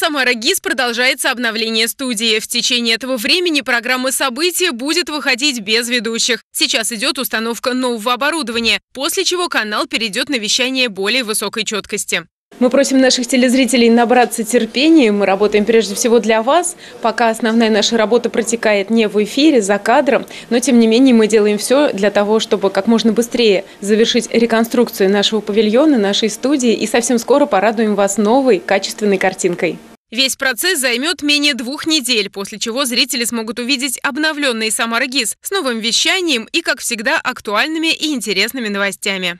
Самара ГИС продолжается обновление студии. В течение этого времени программа «События» будет выходить без ведущих. Сейчас идет установка нового оборудования, после чего канал перейдет на вещание более высокой четкости. Мы просим наших телезрителей набраться терпения. Мы работаем прежде всего для вас. Пока основная наша работа протекает не в эфире, за кадром. Но, тем не менее, мы делаем все для того, чтобы как можно быстрее завершить реконструкцию нашего павильона, нашей студии. И совсем скоро порадуем вас новой, качественной картинкой. Весь процесс займет менее 2 недель, после чего зрители смогут увидеть обновленный Самара ГИС с новым вещанием и, как всегда, актуальными и интересными новостями.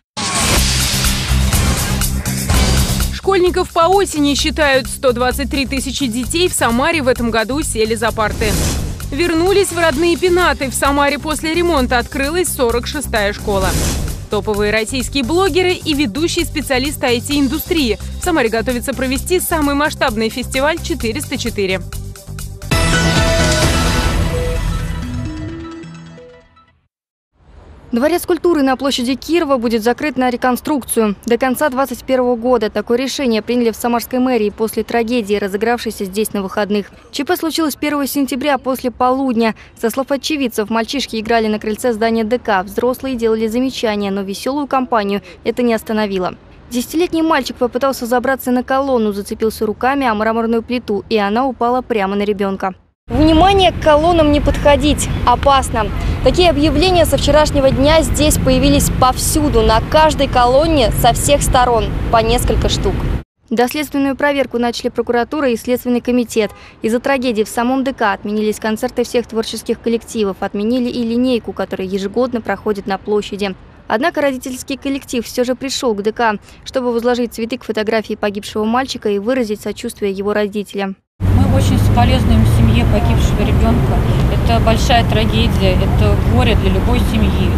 Школьников по осени считают. 123 тысячи детей в Самаре в этом году сели за парты. Вернулись в родные пенаты. В Самаре после ремонта открылась 46-я школа. Топовые российские блогеры и ведущие специалисты IT-индустрии. В Самаре готовится провести самый масштабный фестиваль 404. Дворец культуры на площади Кирова будет закрыт на реконструкцию. До конца 2021 года такое решение приняли в Самарской мэрии после трагедии, разыгравшейся здесь на выходных. ЧП случилось 1 сентября после полудня. Со слов очевидцев, мальчишки играли на крыльце здания ДК. Взрослые делали замечания, но веселую компанию это не остановило. 10-летний мальчик попытался забраться на колонну, зацепился руками о мраморную плиту, и она упала прямо на ребенка. Внимание, к колоннам не подходить. Опасно. Такие объявления со вчерашнего дня здесь появились повсюду, на каждой колонне со всех сторон, по несколько штук. Доследственную проверку начали прокуратура и Следственный комитет. Из-за трагедии в самом ДК отменились концерты всех творческих коллективов, отменили и линейку, которая ежегодно проходит на площади. Однако родительский коллектив все же пришел к ДК, чтобы возложить цветы к фотографии погибшего мальчика и выразить сочувствие его родителям. Мы очень соболезнуем семье погибшего ребенка. Это большая трагедия, это горе для любой семьи.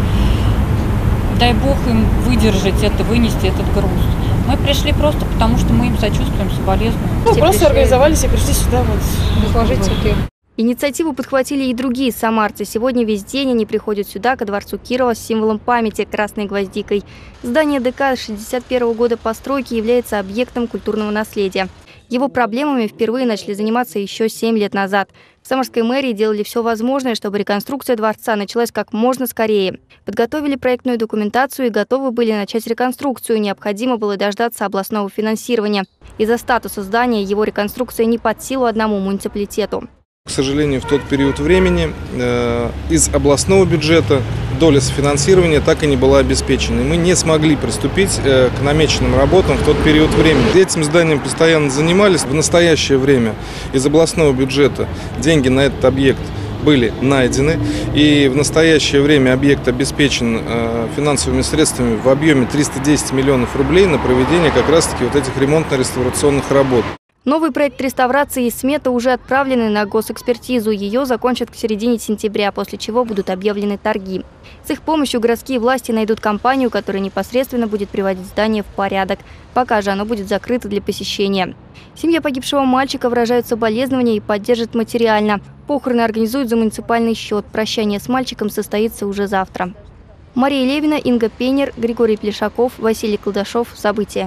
Дай Бог им выдержать это, вынести этот груз. Мы пришли просто потому, что мы им сочувствуем, соболезнуем. Просто организовались и пришли сюда возложить цветы. Инициативу подхватили и другие самарцы. Сегодня весь день они приходят сюда, ко дворцу Кирова, с символом памяти – красной гвоздикой. Здание ДК 61 года постройки является объектом культурного наследия. Его проблемами впервые начали заниматься еще 7 лет назад. В Самарской мэрии делали все возможное, чтобы реконструкция дворца началась как можно скорее. Подготовили проектную документацию и готовы были начать реконструкцию. Необходимо было дождаться областного финансирования. Из-за статуса здания его реконструкция не под силу одному муниципалитету. К сожалению, в тот период времени из областного бюджета доля софинансирования так и не была обеспечена. И мы не смогли приступить к намеченным работам в тот период времени. Этим зданием постоянно занимались. В настоящее время из областного бюджета деньги на этот объект были найдены. И в настоящее время объект обеспечен финансовыми средствами в объеме 310 миллионов рублей на проведение как раз-таки вот этих ремонтно-реставрационных работ. Новый проект реставрации и смета уже отправлены на госэкспертизу. Ее закончат к середине сентября, после чего будут объявлены торги. С их помощью городские власти найдут компанию, которая непосредственно будет приводить здание в порядок. Пока же оно будет закрыто для посещения. Семья погибшего мальчика выражают соболезнования и поддержат материально. Похороны организуют за муниципальный счет. Прощание с мальчиком состоится уже завтра. Мария Левина, Инга Пенер, Григорий Плешаков, Василий Колдашов. События.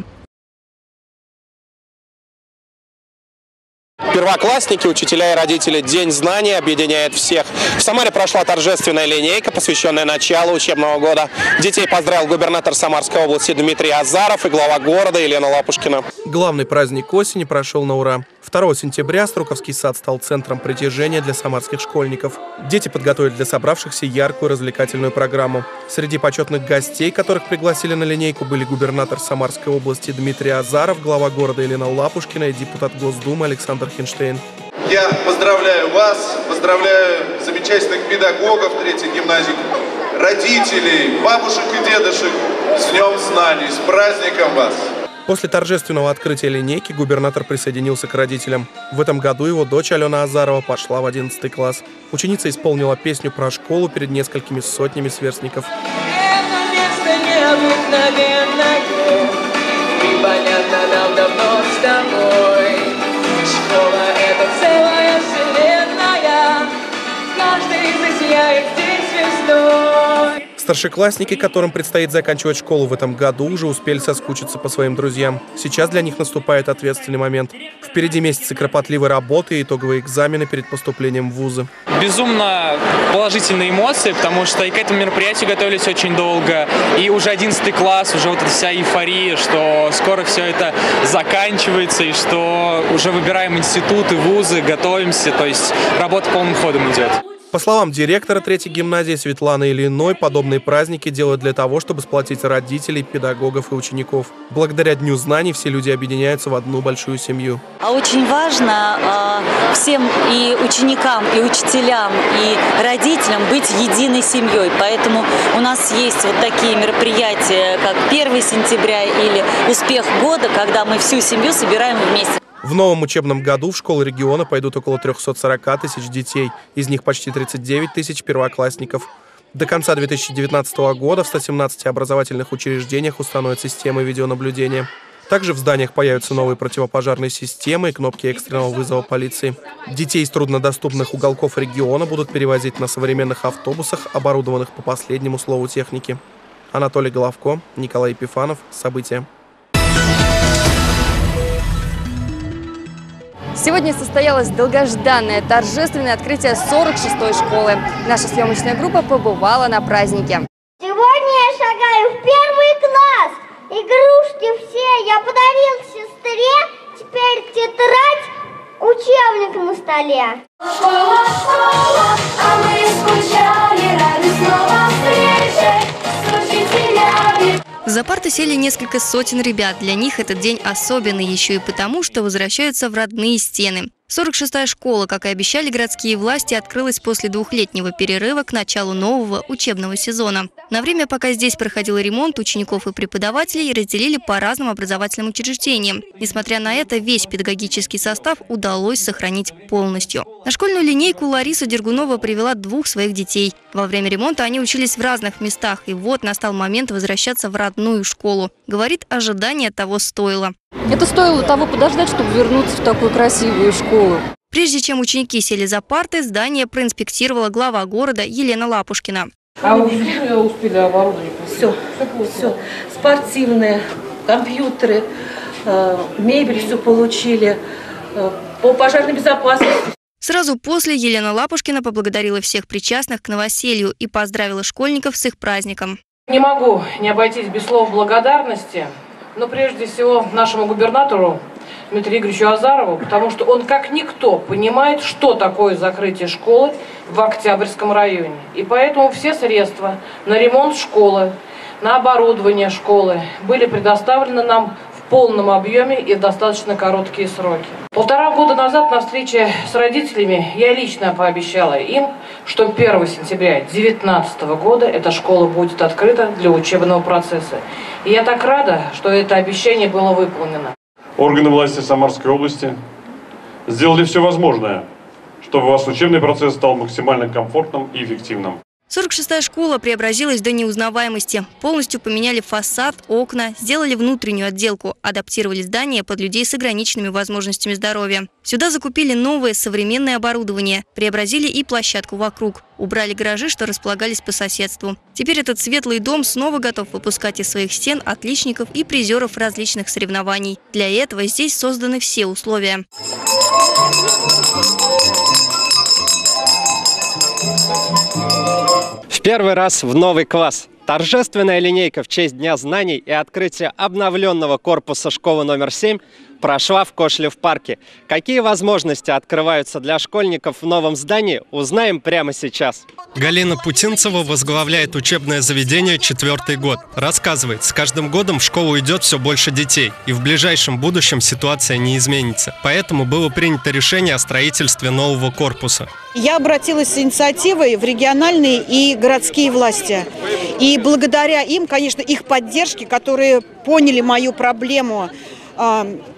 Первоклассники, учителя и родители. День знаний объединяет всех. В Самаре прошла торжественная линейка, посвященная началу учебного года. Детей поздравил губернатор Самарской области Дмитрий Азаров и глава города Елена Лапушкина. Главный праздник осени прошел на ура. 2 сентября Строковский сад стал центром притяжения для самарских школьников. Дети подготовили для собравшихся яркую развлекательную программу. Среди почетных гостей, которых пригласили на линейку, были губернатор Самарской области Дмитрий Азаров, глава города Елена Лапушкина и депутат Госдумы Александр Хинштейн. Я поздравляю вас, поздравляю замечательных педагогов 3-й гимназии, родителей, бабушек и дедушек с Днем Знаний, с праздником вас! После торжественного открытия линейки губернатор присоединился к родителям. В этом году его дочь Алена Азарова пошла в 11 класс. Ученица исполнила песню про школу перед несколькими сотнями сверстников. Это место необыкновенное, непонятно нам давно с тобой. Школа — это целая вселенная, каждый засияет здесь звездой. Старшеклассники, которым предстоит заканчивать школу в этом году, уже успели соскучиться по своим друзьям. Сейчас для них наступает ответственный момент. Впереди месяцы кропотливой работы и итоговые экзамены перед поступлением в вузы. Безумно положительные эмоции, потому что и к этому мероприятию готовились очень долго. И уже 11 класс, уже вот эта вся эйфория, что скоро все это заканчивается, и что уже выбираем институты, вузы, готовимся. То есть работа полным ходом идет. По словам директора 3-й гимназии Светланы Ильиной, подобные праздники делают для того, чтобы сплотить родителей, педагогов и учеников. Благодаря Дню знаний все люди объединяются в одну большую семью. Очень важно всем и ученикам, и учителям, и родителям быть единой семьей. Поэтому у нас есть вот такие мероприятия, как 1 сентября или «Успех года», когда мы всю семью собираем вместе. В новом учебном году в школы региона пойдут около 340 тысяч детей, из них почти 39 тысяч первоклассников. До конца 2019 года в 117 образовательных учреждениях установят системы видеонаблюдения. Также в зданиях появятся новые противопожарные системы и кнопки экстренного вызова полиции. Детей из труднодоступных уголков региона будут перевозить на современных автобусах, оборудованных по последнему слову техники. Анатолий Головко, Николай Епифанов. События. Сегодня состоялось долгожданное торжественное открытие 46-й школы. Наша съемочная группа побывала на празднике. Сегодня я шагаю в 1 класс. Игрушки все я подарил сестре. Теперь тетрадь, учебник на столе. Школа, школа, а мы скучали, рады снова встрече с учителями. За парты сели несколько сотен ребят. Для них этот день особенный еще и потому, что возвращаются в родные стены. 46-я школа, как и обещали городские власти, открылась после 2-летнего перерыва к началу нового учебного сезона. На время, пока здесь проходил ремонт, учеников и преподавателей разделили по разным образовательным учреждениям. Несмотря на это, весь педагогический состав удалось сохранить полностью. На школьную линейку Лариса Дергунова привела 2 своих детей. Во время ремонта они учились в разных местах, и вот настал момент возвращаться в родную школу. Говорит, ожидание того стоило. Это стоило того подождать, чтобы вернуться в такую красивую школу. Прежде чем ученики сели за парты, здание проинспектировала глава города Елена Лапушкина. А уже успели оборудование? Все. Спортивные, компьютеры, мебель все получили, по пожарной безопасности. Сразу после Елена Лапушкина поблагодарила всех причастных к новоселью и поздравила школьников с их праздником. Не могу не обойтись без слов благодарности, но прежде всего нашему губернатору Дмитрию Игоревичу Азарову, потому что он как никто понимает, что такое закрытие школы в Октябрьском районе. И поэтому все средства на ремонт школы, на оборудование школы были предоставлены нам в полном объеме и в достаточно короткие сроки. 1,5 года назад на встрече с родителями я лично пообещала им, что 1 сентября 2019 года эта школа будет открыта для учебного процесса. И я так рада, что это обещание было выполнено. Органы власти Самарской области сделали все возможное, чтобы у вас учебный процесс стал максимально комфортным и эффективным. 46-я школа преобразилась до неузнаваемости. Полностью поменяли фасад, окна, сделали внутреннюю отделку, адаптировали здание под людей с ограниченными возможностями здоровья. Сюда закупили новое современное оборудование, преобразили и площадку вокруг. Убрали гаражи, что располагались по соседству. Теперь этот светлый дом снова готов выпускать из своих стен отличников и призеров различных соревнований. Для этого здесь созданы все условия. В первый раз в новый класс. Торжественная линейка в честь Дня знаний и открытия обновленного корпуса школы номер 7 прошла в Кошлев-парке. Какие возможности открываются для школьников в новом здании, узнаем прямо сейчас. Галина Путинцева возглавляет учебное заведение 4-й год. Рассказывает, с каждым годом в школу идет все больше детей, и в ближайшем будущем ситуация не изменится. Поэтому было принято решение о строительстве нового корпуса. Я обратилась с инициативой в региональные и городские власти. И благодаря им, конечно, их поддержке, которые поняли мою проблему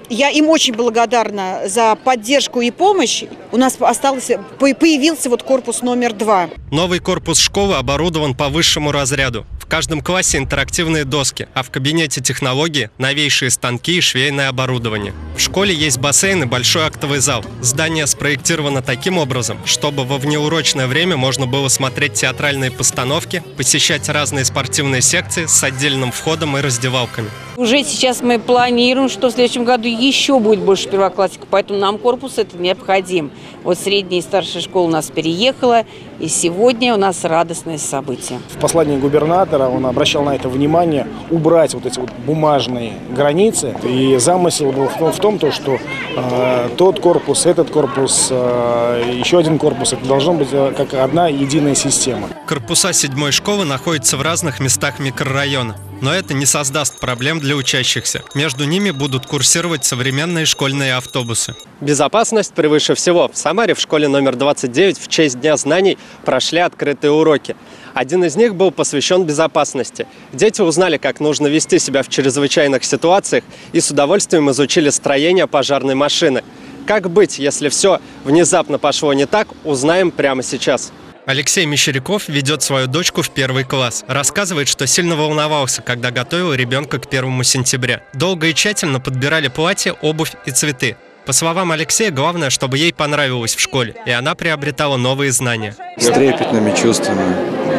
Я им очень благодарна за поддержку и помощь. У нас появился вот корпус номер 2. Новый корпус школы оборудован по высшему разряду. В каждом классе интерактивные доски, а в кабинете технологии новейшие станки и швейное оборудование. В школе есть бассейн и большой актовый зал. Здание спроектировано таким образом, чтобы во внеурочное время можно было смотреть театральные постановки, посещать разные спортивные секции с отдельным входом и раздевалками. Уже сейчас мы планируем, что в следующем году еще будет больше первоклассников, поэтому нам корпус это необходим. Вот средняя и старшая школа у нас переехала, и сегодня у нас радостное событие. В послании губернатора он обращал на это внимание, убрать вот эти вот бумажные границы. И замысел был в том, что тот корпус, этот корпус, еще один корпус, это должно быть как одна единая система. Корпуса 7-й школы находятся в разных местах микрорайона. Но это не создаст проблем для учащихся. Между ними будут курсировать современные школьные автобусы. Безопасность превыше всего. В Самаре в школе номер 29 в честь Дня знаний прошли открытые уроки. Один из них был посвящен безопасности. Дети узнали, как нужно вести себя в чрезвычайных ситуациях и с удовольствием изучили строение пожарной машины. Как быть, если все внезапно пошло не так, узнаем прямо сейчас. Алексей Мещеряков ведет свою дочку в 1 класс. Рассказывает, что сильно волновался, когда готовил ребенка к 1 сентября. Долго и тщательно подбирали платье, обувь и цветы. По словам Алексея, главное, чтобы ей понравилось в школе, и она приобретала новые знания. С трепетными чувствами,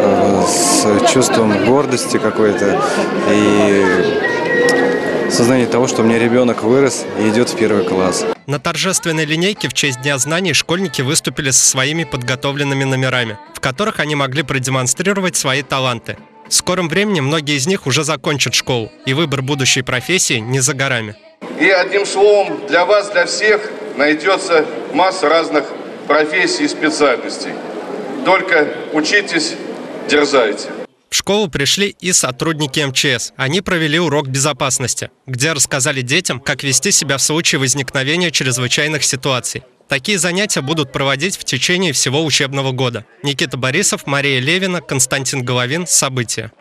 с чувством гордости какой-то и сознание того, что у меня ребенок вырос и идет в 1 класс. На торжественной линейке в честь Дня знаний школьники выступили со своими подготовленными номерами, в которых они могли продемонстрировать свои таланты. В скором времени многие из них уже закончат школу, и выбор будущей профессии не за горами. И одним словом, для вас, для всех найдется масса разных профессий и специальностей. Только учитесь, дерзайте. В школу пришли и сотрудники МЧС. Они провели урок безопасности, где рассказали детям, как вести себя в случае возникновения чрезвычайных ситуаций. Такие занятия будут проводить в течение всего учебного года. Никита Борисов, Мария Левина, Константин Головин. События.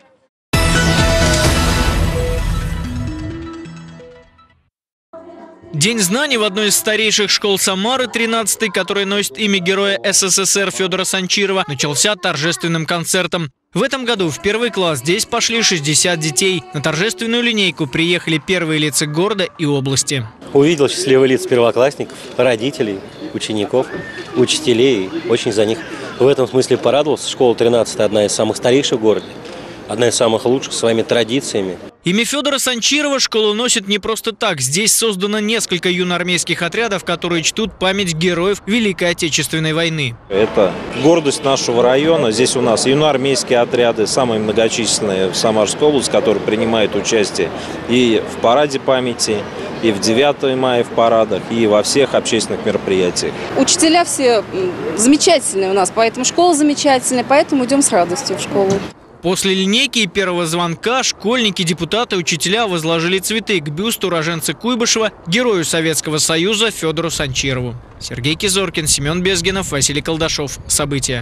День знаний в одной из старейших школ Самары, 13-й, которая носит имя героя СССР Федора Санчирова, начался торжественным концертом. В этом году в 1 класс здесь пошли 60 детей. На торжественную линейку приехали первые лица города и области. Увидел счастливые лица первоклассников, родителей, учеников, учителей. Очень за них в этом смысле порадовался. Школа 13-я одна из самых старейших в городе, одна из самых лучших своими традициями. Имя Федора Санчирова школа носит не просто так. Здесь создано несколько юноармейских отрядов, которые чтут память героев Великой Отечественной войны. Это гордость нашего района. Здесь у нас юноармейские отряды, самые многочисленные в Самарской области, которые принимают участие и в параде памяти, и в 9 мая в парадах, и во всех общественных мероприятиях. Учителя все замечательные у нас, поэтому школа замечательная, поэтому идем с радостью в школу. После линейки и первого звонка школьники, депутаты, учителя возложили цветы к бюсту уроженца Куйбышева, герою Советского Союза Федору Санчирову. Сергей Кизоркин, Семен Безгинов, Василий Колдашов. События.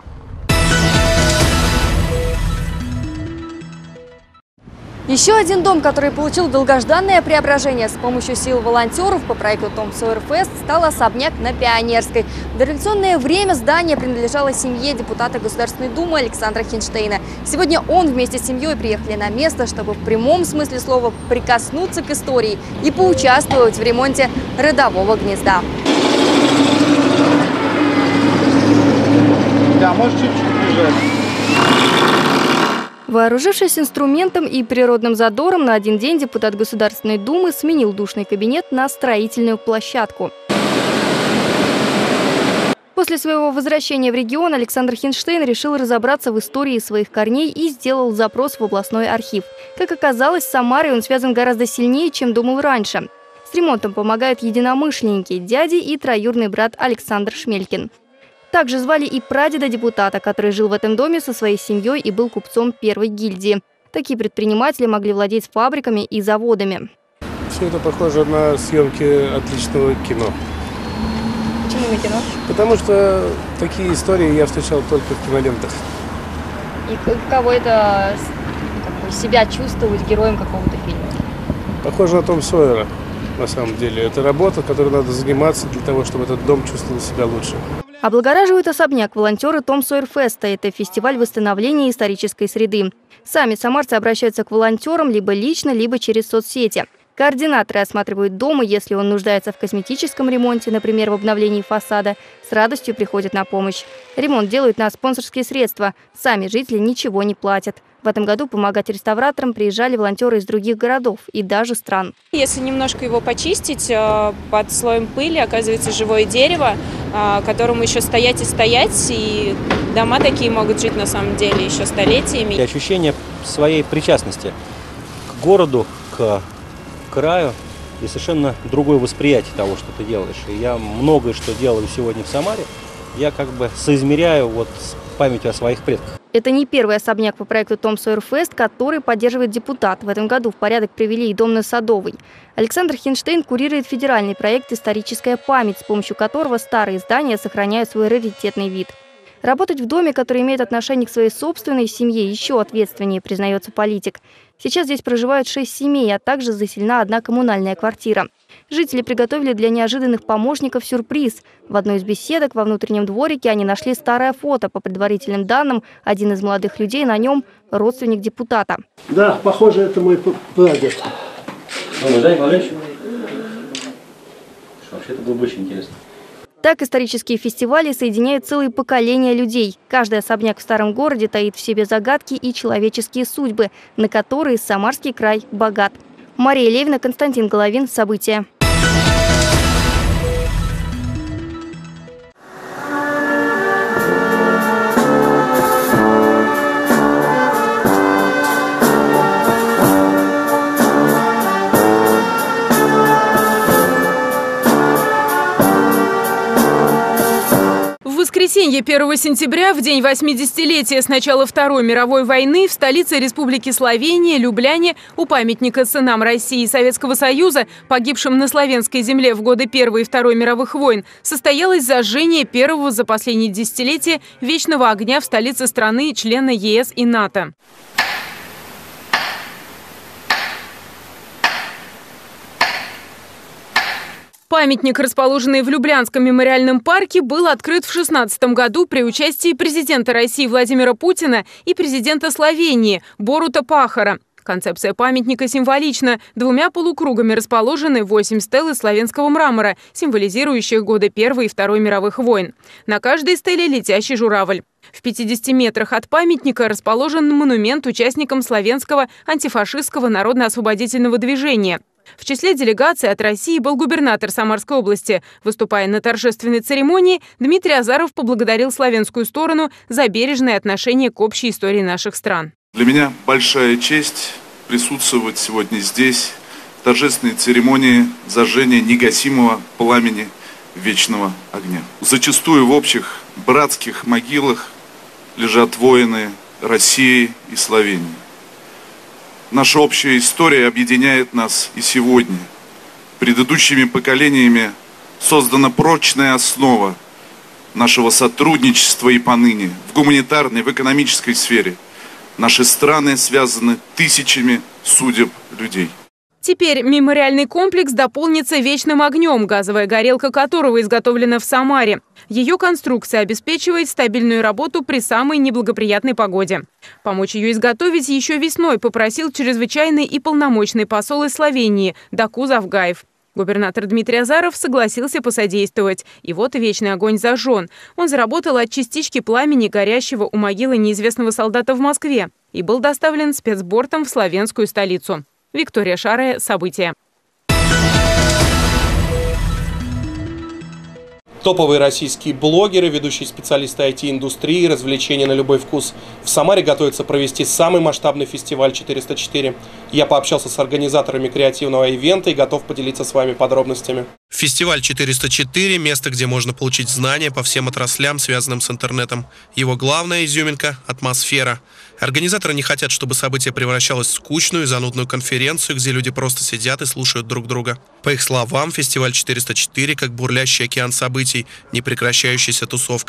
Еще один дом, который получил долгожданное преображение с помощью сил волонтеров по проекту Том Сойер Фест, стал особняк на Пионерской. В дореволюционное время здание принадлежало семье депутата Государственной Думы Александра Хинштейна. Сегодня он вместе с семьей приехали на место, чтобы в прямом смысле слова прикоснуться к истории и поучаствовать в ремонте родового гнезда. Да, может чуть-чуть бежать. Вооружившись инструментом и природным задором, на один день депутат Государственной Думы сменил душный кабинет на строительную площадку. После своего возвращения в регион Александр Хинштейн решил разобраться в истории своих корней и сделал запрос в областной архив. Как оказалось, с Самарой он связан гораздо сильнее, чем думал раньше. С ремонтом помогают единомышленники, дяди и троюродный брат Александр Шмелькин. Также звали и прадеда депутата, который жил в этом доме со своей семьей и был купцом первой гильдии. Такие предприниматели могли владеть фабриками и заводами. Все это похоже на съемки отличного кино. Почему на кино? Потому что такие истории я встречал только в кинолентах. И кого это себя чувствовать героем какого-то фильма? Похоже на Том Сойера. на самом деле. Это работа, которой надо заниматься для того, чтобы этот дом чувствовал себя лучше. Облагораживают особняк волонтеры Том Сойер Феста. Это фестиваль восстановления исторической среды. Сами самарцы обращаются к волонтерам либо лично, либо через соцсети. Координаторы осматривают дом, и если он нуждается в косметическом ремонте, например, в обновлении фасада, с радостью приходят на помощь. Ремонт делают на спонсорские средства. Сами жители ничего не платят. В этом году помогать реставраторам приезжали волонтеры из других городов и даже стран. Если немножко его почистить, под слоем пыли оказывается живое дерево, которому еще стоять и стоять, и дома такие могут жить на самом деле еще столетиями. И ощущение своей причастности к городу, к краю и совершенно другое восприятие того, что ты делаешь. И я многое, что делаю сегодня в Самаре, я как бы соизмеряю вот с памятью о своих предках. Это не первый особняк по проекту Том Сойер Фест, который поддерживает депутат. В этом году в порядок привели и дом на Садовой. Александр Хинштейн курирует федеральный проект «Историческая память», с помощью которого старые здания сохраняют свой раритетный вид. Работать в доме, который имеет отношение к своей собственной семье, еще ответственнее, признается политик. Сейчас здесь проживают 6 семей, а также заселена одна коммунальная квартира. Жители приготовили для неожиданных помощников сюрприз. В одной из беседок во внутреннем дворике они нашли старое фото. По предварительным данным, один из молодых людей на нем – родственник депутата. Да, похоже, это мой прадед. Вообще, это было бы очень интересно. Так исторические фестивали соединяют целые поколения людей. Каждый особняк в старом городе таит в себе загадки и человеческие судьбы, на которые Самарский край богат. Мария Левина, Константин Головин. События. В воскресенье 1 сентября, в день 80-летия с начала Второй мировой войны, в столице Республики Словения, Любляне, у памятника сынам России и Советского Союза, погибшим на славянской земле в годы Первой и Второй мировых войн, состоялось зажжение первого за последние десятилетия вечного огня в столице страны, члена ЕС и НАТО. Памятник, расположенный в Люблянском мемориальном парке, был открыт в 2016 году при участии президента России Владимира Путина и президента Словении Борута Пахора. Концепция памятника символична. Двумя полукругами расположены 8 стел из славянского мрамора, символизирующих годы Первой и Второй мировых войн. На каждой стеле летящий журавль. В 50 метрах от памятника расположен монумент участникам славянского антифашистского народно-освободительного движения. В числе делегации от России был губернатор Самарской области. Выступая на торжественной церемонии, Дмитрий Азаров поблагодарил славянскую сторону за бережное отношение к общей истории наших стран. Для меня большая честь присутствовать сегодня здесь, в торжественной церемонии зажжения негасимого пламени вечного огня. Зачастую в общих братских могилах лежат воины России и Словении. Наша общая история объединяет нас и сегодня. Предыдущими поколениями создана прочная основа нашего сотрудничества и поныне в гуманитарной, в экономической сфере. Наши страны связаны тысячами судеб людей. Теперь мемориальный комплекс дополнится вечным огнем, газовая горелка которого изготовлена в Самаре. Ее конструкция обеспечивает стабильную работу при самой неблагоприятной погоде. Помочь ее изготовить еще весной попросил чрезвычайный и полномочный посол из Словении Даку Завгаев. Губернатор Дмитрий Азаров согласился посодействовать. И вот вечный огонь зажжен. Он заработал от частички пламени, горящего у могилы неизвестного солдата в Москве, и был доставлен спецбортом в славянскую столицу. Виктория Шарая. События. Топовые российские блогеры, ведущие специалисты IT-индустрии, развлечения на любой вкус в Самаре готовятся провести самый масштабный фестиваль 404. Я пообщался с организаторами креативного ивента и готов поделиться с вами подробностями. Фестиваль 404 – место, где можно получить знания по всем отраслям, связанным с интернетом. Его главная изюминка – атмосфера. Организаторы не хотят, чтобы событие превращалось в скучную и занудную конференцию, где люди просто сидят и слушают друг друга. По их словам, фестиваль 404 как бурлящий океан событий, непрекращающаяся тусовка.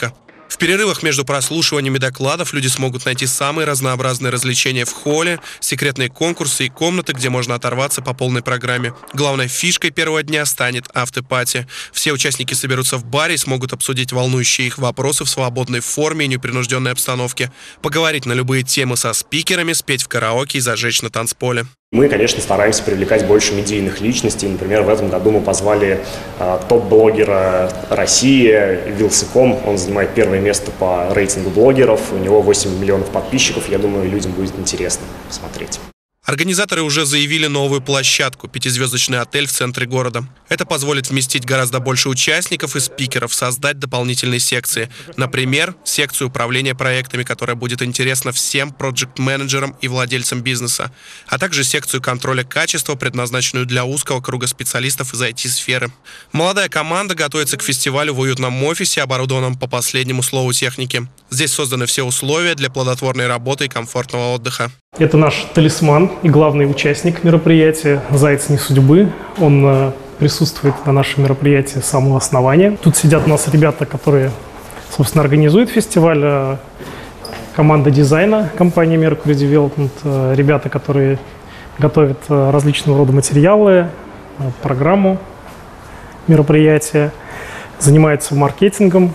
В перерывах между прослушиваниями докладов люди смогут найти самые разнообразные развлечения в холле, секретные конкурсы и комнаты, где можно оторваться по полной программе. Главной фишкой первого дня станет автопати. Все участники соберутся в баре и смогут обсудить волнующие их вопросы в свободной форме и непринужденной обстановке, поговорить на любые темы со спикерами, спеть в караоке и зажечь на танцполе. Мы, конечно, стараемся привлекать больше медийных личностей. Например, в этом году мы позвали топ-блогера России Вилсаком. Он занимает первое место по рейтингу блогеров. У него 8 миллионов подписчиков. Я думаю, людям будет интересно посмотреть. Организаторы уже заявили новую площадку – 5-звездочный отель в центре города. Это позволит вместить гораздо больше участников и спикеров, создать дополнительные секции. Например, секцию управления проектами, которая будет интересна всем проект-менеджерам и владельцам бизнеса, а также секцию контроля качества, предназначенную для узкого круга специалистов из IT-сферы. Молодая команда готовится к фестивалю в уютном офисе, оборудованном по последнему слову техники. Здесь созданы все условия для плодотворной работы и комфортного отдыха. Это наш талисман и главный участник мероприятия «Заяц не судьбы». Он присутствует на нашем мероприятии с самого основания. Тут сидят у нас ребята, которые, собственно, организуют фестиваль. Команда дизайна компании Mercury Development. Ребята, которые готовят различного рода материалы, программу мероприятия, занимаются маркетингом,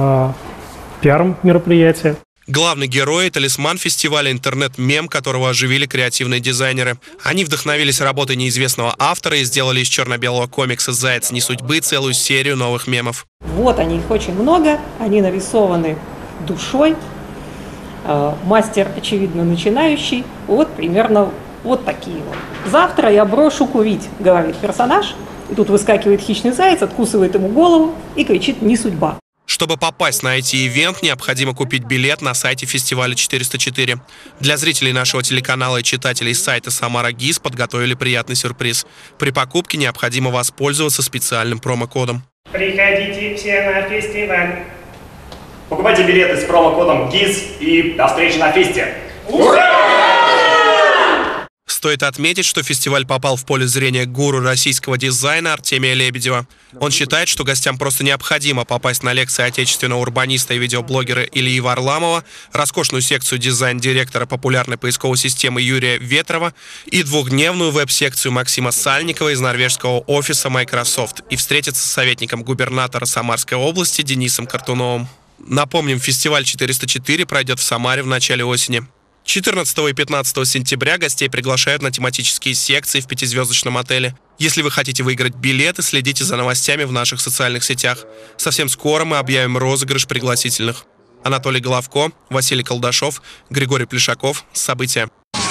пиаром мероприятия. Главный герой – талисман фестиваля интернет-мем, которого оживили креативные дизайнеры. Они вдохновились работой неизвестного автора и сделали из черно-белого комикса «Заяц не судьбы» целую серию новых мемов. Вот они, их очень много, они нарисованы душой. Мастер, очевидно, начинающий. Вот примерно вот такие вот. «Завтра я брошу курить», говорит персонаж. И тут выскакивает хищный заяц, откусывает ему голову и кричит «не судьба». Чтобы попасть на IT-ивент, необходимо купить билет на сайте фестиваля 404. Для зрителей нашего телеканала и читателей сайта «Самара ГИС» подготовили приятный сюрприз. При покупке необходимо воспользоваться специальным промокодом. Приходите все на фестиваль. Покупайте билеты с промокодом ГИС и до встречи на фесте. Ура! Стоит отметить, что фестиваль попал в поле зрения гуру российского дизайна Артемия Лебедева. Он считает, что гостям просто необходимо попасть на лекции отечественного урбаниста и видеоблогера Ильи Варламова, роскошную секцию дизайн-директора популярной поисковой системы Юрия Ветрова и двухдневную веб-секцию Максима Сальникова из норвежского офиса Microsoft и встретиться с советником губернатора Самарской области Денисом Картуновым. Напомним, фестиваль 404 пройдет в Самаре в начале осени. 14 и 15 сентября гостей приглашают на тематические секции в 5-звездочном отеле. Если вы хотите выиграть билеты, следите за новостями в наших социальных сетях. Совсем скоро мы объявим розыгрыш пригласительных. Анатолий Головко, Василий Колдашов, Григорий Плешаков. События.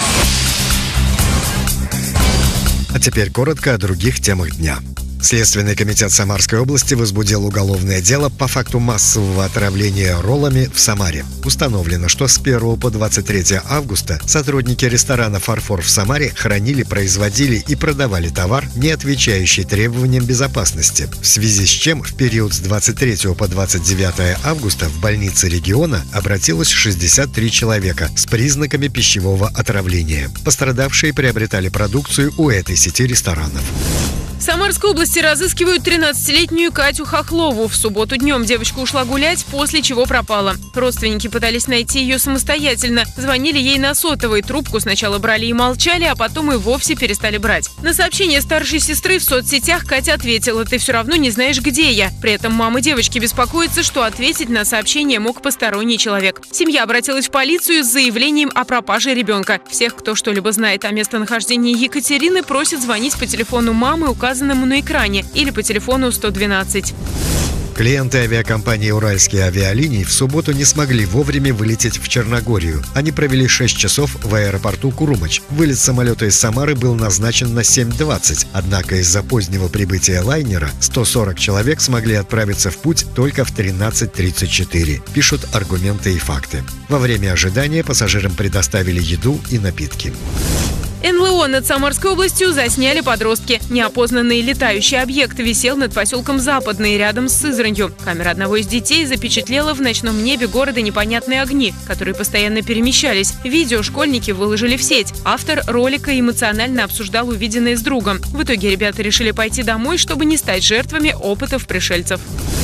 А теперь коротко о других темах дня. Следственный комитет Самарской области возбудил уголовное дело по факту массового отравления роллами в Самаре. Установлено, что с 1 по 23 августа сотрудники ресторана «Фарфор» в Самаре хранили, производили и продавали товар, не отвечающий требованиям безопасности, в связи с чем в период с 23 по 29 августа в больнице региона обратилось 63 человека с признаками пищевого отравления. Пострадавшие приобретали продукцию у этой сети ресторанов. В Самарской области разыскивают 13-летнюю Катю Хохлову. В субботу днем девочка ушла гулять, после чего пропала. Родственники пытались найти ее самостоятельно. Звонили ей на сотовый. Трубку сначала брали и молчали, а потом и вовсе перестали брать. На сообщение старшей сестры в соцсетях Катя ответила: «Ты все равно не знаешь, где я». При этом мама девочки беспокоится, что ответить на сообщение мог посторонний человек. Семья обратилась в полицию с заявлением о пропаже ребенка. Всех, кто что-либо знает о местонахождении Екатерины, просят звонить по телефону мамы, указанному на экране, или по телефону 112. Клиенты авиакомпании «Уральские авиалинии» в субботу не смогли вовремя вылететь в Черногорию. Они провели 6 часов в аэропорту Курумач. Вылет самолета из Самары был назначен на 7:20. Однако из-за позднего прибытия лайнера 140 человек смогли отправиться в путь только в 13:34, пишут «Аргументы и факты». Во время ожидания пассажирам предоставили еду и напитки. НЛО над Самарской областью засняли подростки. Неопознанный летающий объект висел над поселком Западный, рядом с Сызранью. Камера одного из детей запечатлела в ночном небе города непонятные огни, которые постоянно перемещались. Видео школьники выложили в сеть. Автор ролика эмоционально обсуждал увиденное с другом. В итоге ребята решили пойти домой, чтобы не стать жертвами опытов пришельцев.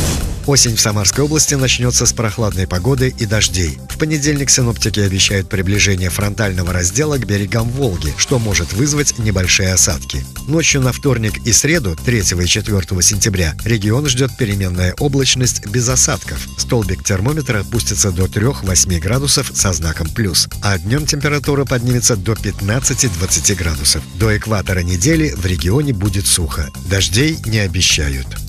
Осень в Самарской области начнется с прохладной погоды и дождей. В понедельник синоптики обещают приближение фронтального раздела к берегам Волги, что может вызвать небольшие осадки. Ночью на вторник и среду, 3 и 4 сентября, регион ждет переменная облачность без осадков. Столбик термометра опустится до 3-8 градусов со знаком плюс, а днем температура поднимется до 15-20 градусов. До экватора недели в регионе будет сухо. Дождей не обещают.